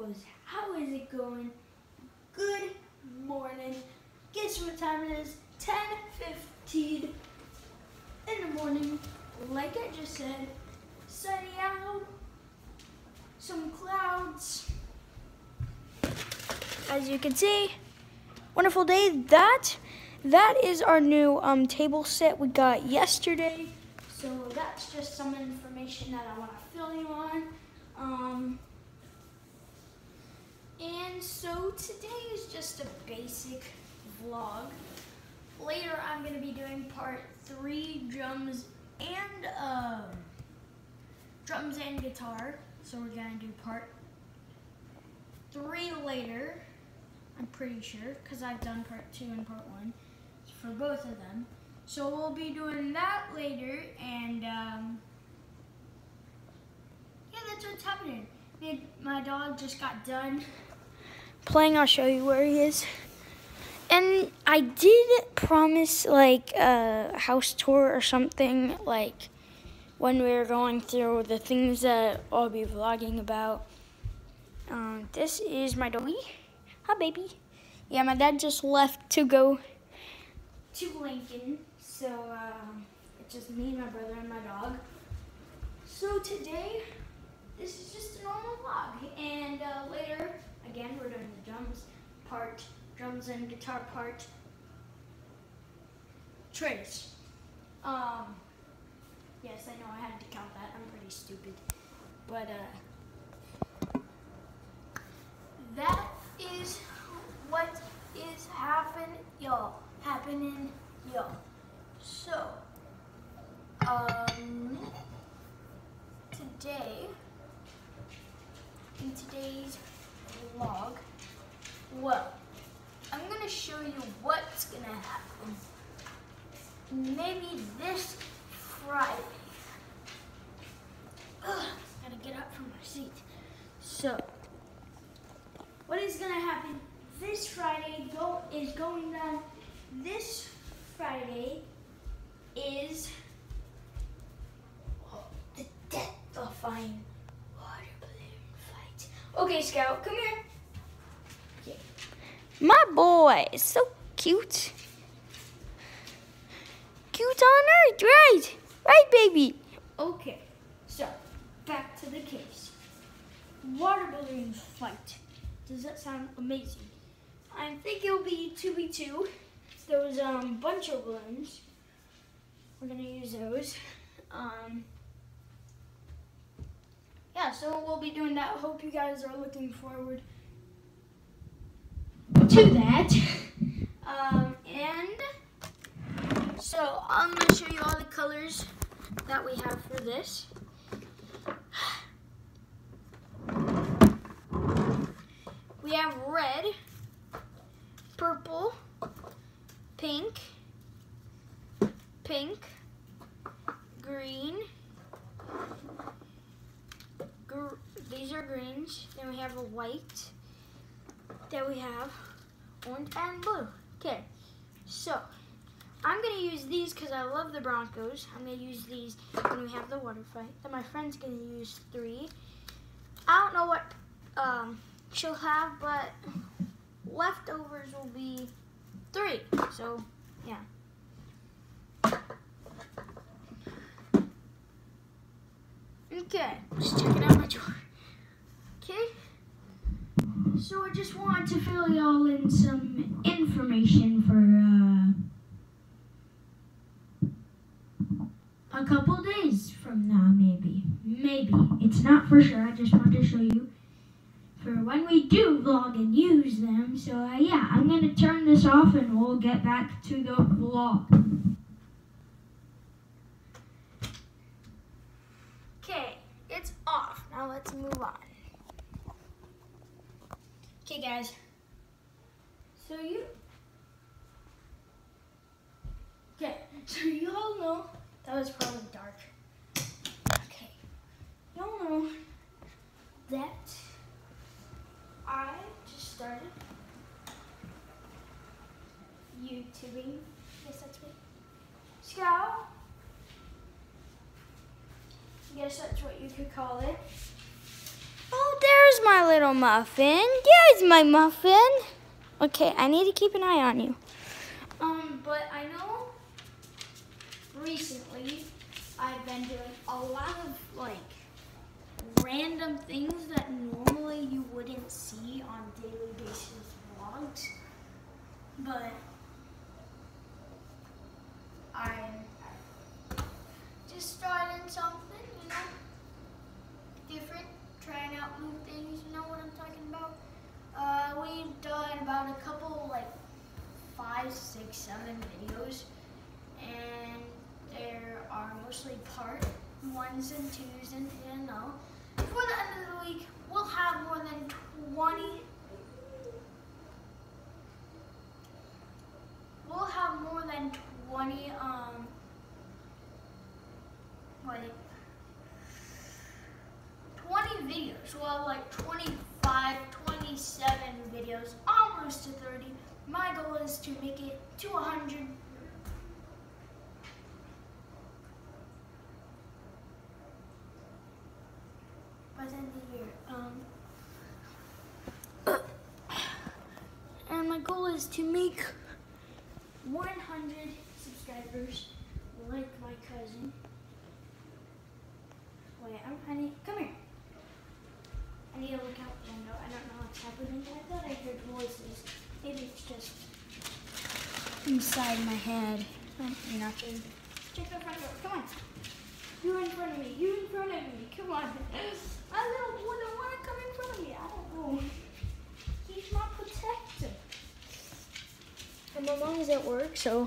boys, how is it going? Good morning. Guess what time it is? 10:15 in the morning. Like I just said, sunny out, some clouds. As you can see, wonderful day. That is our new table set we got yesterday. So that's just some information that I want to fill you on. And so today is just a basic vlog. Later I'm going to be doing part 3, drums and guitar. So we're going to do part 3 later, I'm pretty sure, because I've done part 2 and part 1 for both of them. So we'll be doing that later, and yeah, that's what's happening. My dog just got done playing. I'll show you where he is. And I did promise like a house tour or something, like when we were going through the things that I'll be vlogging about. This is my doggy. Hi, baby. Yeah, my dad just left to go to Lincoln, so it's just me, my brother, and my dog. So today, this is just a normal vlog, and later, again, we're doing the drums and guitar part. Trace. Yes, I know I had to count that. I'm pretty stupid, but that is what is happening, y'all. So, today, in today's vlog, well, I'm gonna show you what's gonna happen. Maybe this Friday. Ugh, gotta get up from my seat. So, what is gonna happen this Friday is going down. This Friday is the death-defying water balloon fight. Okay, Scout, come here. Okay. My boy is so cute. Cute on earth, right? Right, baby? Okay, so back to the case. Water balloon fight. Does that sound amazing? I think it'll be 2v2. Those bunch of balloons. We're gonna use those. Yeah, so we'll be doing that. Hope you guys are looking forward to that. And so I'm gonna show you all the colors that we have for this. We have red, purple, pink, green, these are greens, then we have a white, then we have orange and blue. Okay, so I'm going to use these because I love the Broncos. I'm going to use these when we have the water fight. Then my friend's going to use 3. I don't know what she'll have, but leftovers will be 3. So, yeah. Okay, just checking out my drawer. Okay. So I just wanted to fill y'all in some information for a couple days from now, maybe. Maybe. It's not for sure. I just wanted to show you for when we do vlog and use them. So yeah, I'm going to turn this off and we'll get back to the vlog. Okay, it's off. Now let's move on. Okay guys, so you all know, that was probably dark. Okay, you all know that I just started YouTubing. Yes, that's me. Scout. Yes, that's what you could call it. Oh, there's my little muffin. There's my muffin. Okay, I need to keep an eye on you. But I know recently I've been doing a lot of like random things that normally you wouldn't see on daily basis vlogs. But I'm just starting something, you know, different, trying out new things, you know what I'm talking about? We've done about a couple, like 5, 6, 7 videos, and there are mostly part 1s and 2s, and you know, before the end of the week, we'll have more than 20. We'll have more than 20, 20 videos. We'll have like 25, 27 videos, almost to 30. My goal is to make it to 100. By the end of the year. And my goal is to make 100 subscribers, like my cousin. Wait, come here. I need to look out the window. I don't know what's happening. I thought I heard voices. Maybe it's just inside my head. Oh, you're not kidding. Check the front door. Come on. You in front of me. You in front of me. Come on. I don't want to come in front of me. I don't know. He's not protected. And my mom is at work, so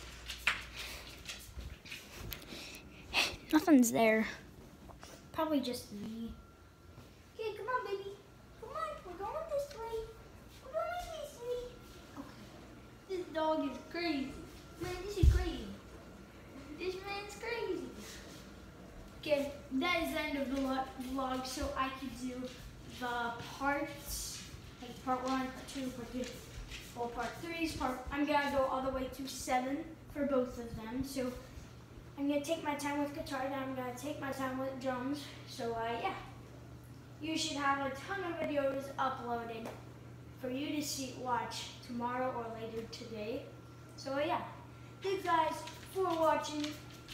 nothing's there. Probably just me. Okay, come on, baby. Come on, we're going this way. We're going this way. Okay. This dog is crazy. Man, this is crazy. This man's crazy. Okay, that is the end of the vlog, so I could do the parts, like part 1, part 2, part 3. Well, part 3's I'm gonna go all the way to 7 for both of them. So I'm gonna take my time with guitar, then I'm gonna take my time with drums. So yeah, you should have a ton of videos uploaded for you to watch tomorrow or later today. So yeah, thanks guys for watching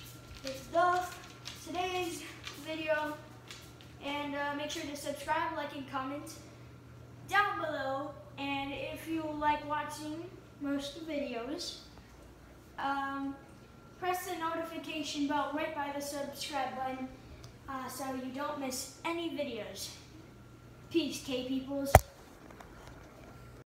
today's video, and make sure to subscribe, like, and comment down below. And if you like watching most videos, press the notification bell right by the subscribe button so you don't miss any videos. Peace, K-Peoples.